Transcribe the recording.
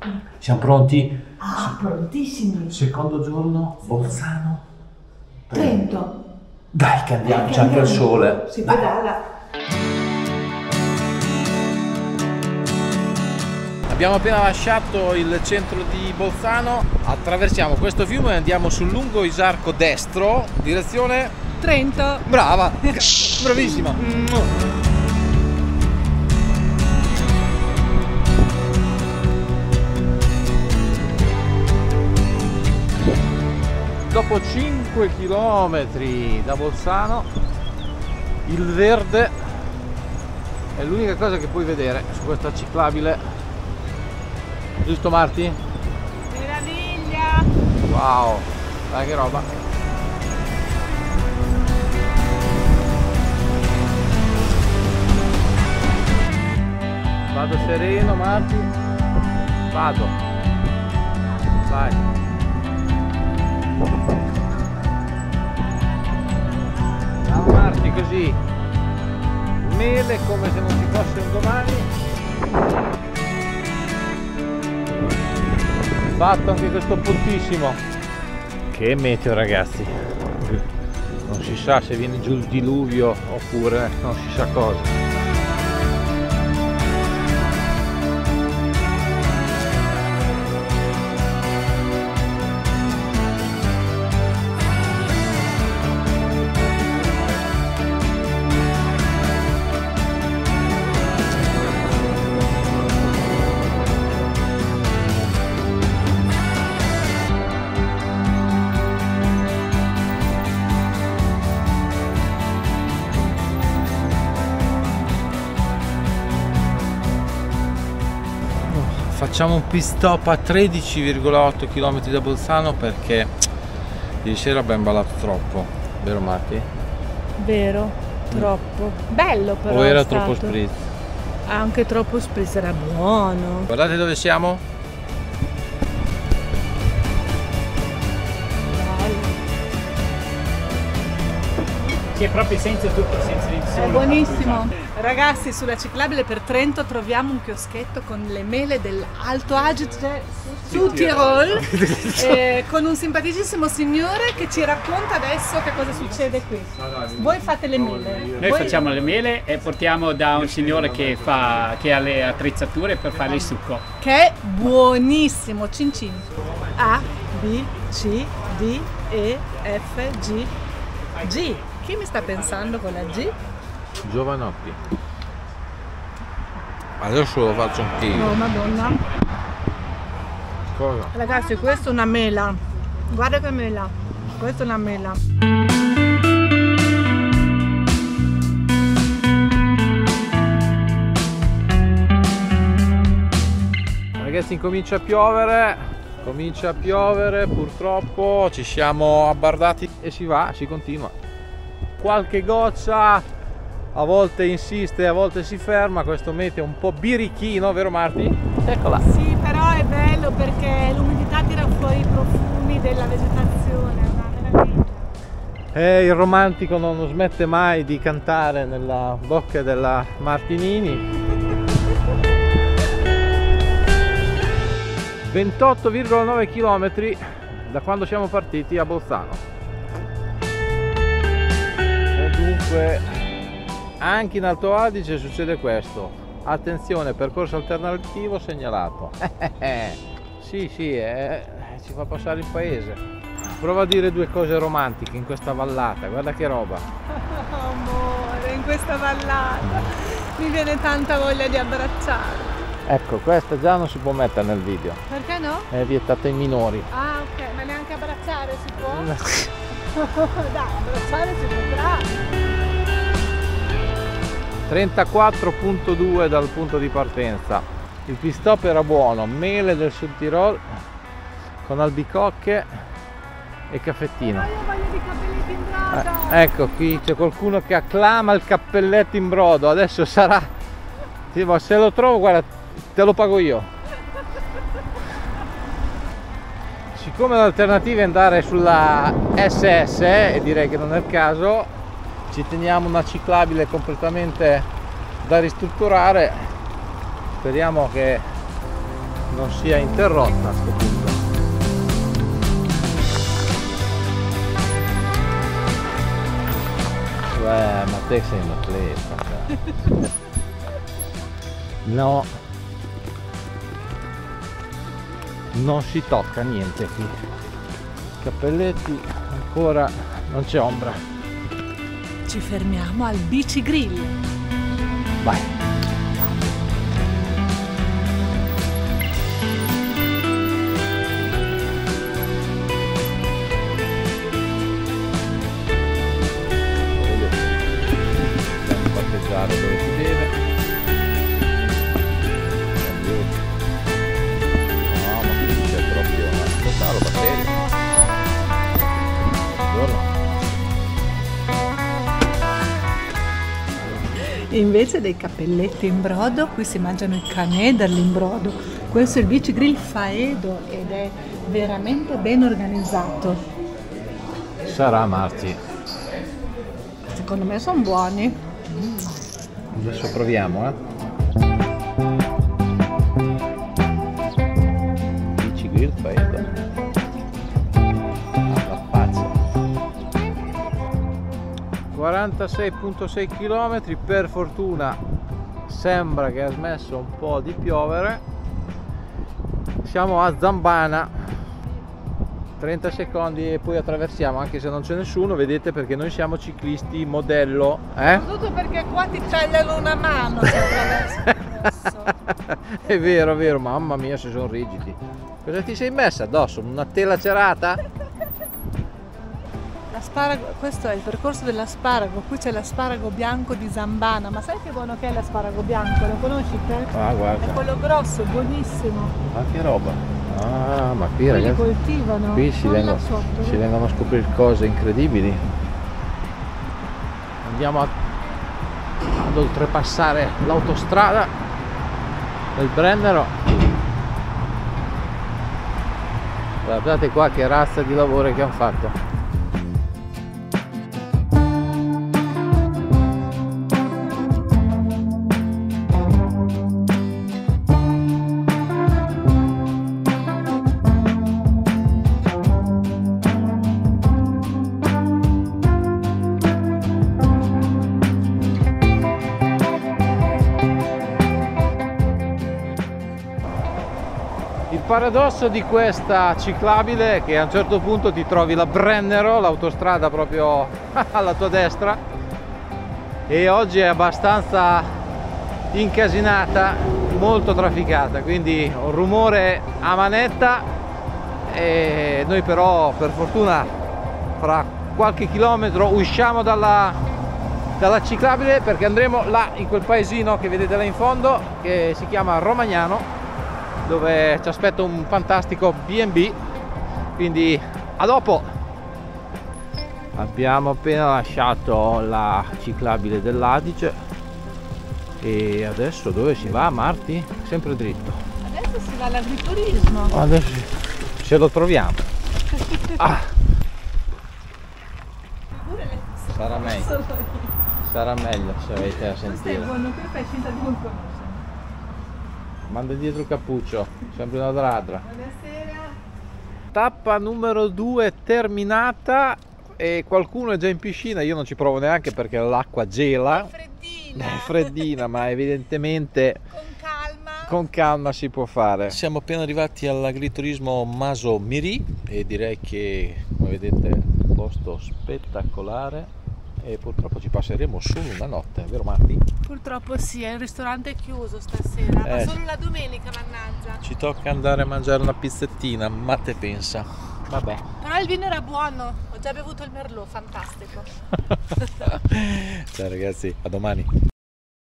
Siamo pronti? Ah, prontissimi. Secondo giorno, Bolzano. Trento. Dai che andiamo, c'è anche il sole. Si pedala. Abbiamo appena lasciato il centro di Bolzano, attraversiamo questo fiume e andiamo sul lungo Isarco destro, direzione Trento. Brava, bravissima. Dopo 5 km da Bolzano, il verde è l'unica cosa che puoi vedere su questa ciclabile. Giusto Marti? Meraviglia! Wow, dai che roba! Vado sereno Marti, vado, vai! Ciao Marti, così, mele come se non ci fosse un domani. Fatto anche questo puntissimo. Che meteo ragazzi, non si sa se viene giù il diluvio oppure non si sa cosa. Facciamo un pit stop a 13,8 km da Bolzano perché ieri sera abbiamo ballato troppo, vero Marti? Vero, troppo. Bello però. O era è stato. troppo spritz? Anche troppo spritz, era buono. Guardate dove siamo? C'è proprio senza tutto, senza il sole. È buonissimo. Ragazzi, sulla ciclabile per Trento troviamo un chioschetto con le mele dell'Alto Adige Sud Tirol con un simpaticissimo signore che ci racconta adesso che cosa succede qui. Voi fate le mele. Noi facciamo le mele e portiamo da un signore che ha le attrezzature per fare il succo. Che è buonissimo. Cin cin. A, B, C, D, E, F, G, G. Chi mi sta pensando con la G? Giovanotti. Adesso lo faccio anch'io. Oh madonna. Cosa? Ragazzi, questa è una mela. Guarda che mela. Questa è una mela. Ragazzi, incomincia a piovere, purtroppo ci siamo abbardati e si va, si continua. Qualche goccia, a volte insiste, a volte si ferma, questo meteo un po' birichino, vero Marti? Eccola! Sì, però è bello perché l'umidità tira fuori i profumi della vegetazione, è una meraviglia. Il romantico non smette mai di cantare nella bocca della Martinini. 28,9 km da quando siamo partiti a Bolzano. E dunque anche in Alto Adige succede questo. Attenzione, percorso alternativo segnalato. Sì, ci fa passare il paese. Prova a dire due cose romantiche in questa vallata, guarda che roba. Amore, in questa vallata mi viene tanta voglia di abbracciare. Ecco, questa già non si può mettere nel video. Perché no? È vietata ai minori. Ah, ok, ma neanche abbracciare si può? Dai, abbracciare si potrà. 34,2 dal punto di partenza. Il pit stop era buono, mele del Sud Tirol con albicocche e caffettino. Io voglio di cappelletti in brodo. Ecco, qui c'è qualcuno che acclama il cappelletto in brodo. Adesso sarà, sì, ma se lo trovo, guarda, te lo pago io. Siccome l'alternativa è andare sulla SS, e direi che non è il caso, ci teniamo una ciclabile completamente da ristrutturare. Speriamo che non sia interrotta a questo punto. Ma te sei un atleta. No, non si tocca niente qui. Cappelletti ancora non c'è ombra. Ci fermiamo al Bici Grill. Vai. Andiamo a parcheggiare dove si deve. No, ma qui c'è proprio una roba seria. Buongiorno. Invece dei cappelletti in brodo, qui si mangiano i canederli in brodo. Questo è il Bici Grill Faedo ed è veramente ben organizzato. Sarà Marti. Secondo me sono buoni. Adesso proviamo, Bici Grill Faedo. La faccia. 46,6 km, per fortuna sembra che ha smesso un po' di piovere. Siamo a Zambana, 30 secondi e poi attraversiamo, anche se non c'è nessuno, vedete, perché noi siamo ciclisti modello, Soprattutto perché qua ti tagliano una mano se attraversi. È vero, mamma mia se sono rigidi. Cosa ti sei messa addosso? Una tela cerata? L'asparago, questo è il percorso dell'asparago, qui c'è l'asparago bianco di Zambana, ma sai che buono che è l'asparago bianco? Lo conosci te? Ah, guarda. È quello grosso, buonissimo. Ma che roba. Ah, ma qui Qui li ragazzi, coltivano. qui si Guarda vengono, sotto, si vedi? vengono a scoprire cose incredibili. Andiamo ad oltrepassare l'autostrada del Brennero. Guardate qua che razza di lavoro che hanno fatto. Il paradosso di questa ciclabile è che a un certo punto ti trovi la Brennero, l'autostrada proprio alla tua destra, e oggi è abbastanza incasinata, molto trafficata, quindi un rumore a manetta, e noi però per fortuna fra qualche chilometro usciamo dalla ciclabile, perché andremo là in quel paesino che vedete là in fondo, che si chiama Romagnano, dove ci aspetta un fantastico B&B, quindi a dopo. Abbiamo appena lasciato la ciclabile dell'Adige e adesso dove si va, Marti? Sempre dritto. Adesso si va all'agriturismo. Adesso ce lo troviamo. Ah. Sarà meglio se avete a Questo è sentire. buono, qui fai finta di non conoscere. Manda dietro il cappuccio, sempre una ladra. Buonasera. Tappa numero 2 terminata e qualcuno è già in piscina, io non ci provo neanche perché l'acqua gela. Freddina. È freddina, ma evidentemente con calma si può fare. Siamo appena arrivati all'agriturismo Maso Miri e direi che, come vedete, un posto spettacolare, e purtroppo ci passeremo solo una notte, vero Marti? Purtroppo sì, il ristorante è chiuso stasera, ma solo la domenica, mannaggia. Ci tocca andare a mangiare una pizzettina, ma te pensa. Vabbè. Però il vino era buono, ho già bevuto il Merlot, fantastico. Ciao ragazzi, a domani.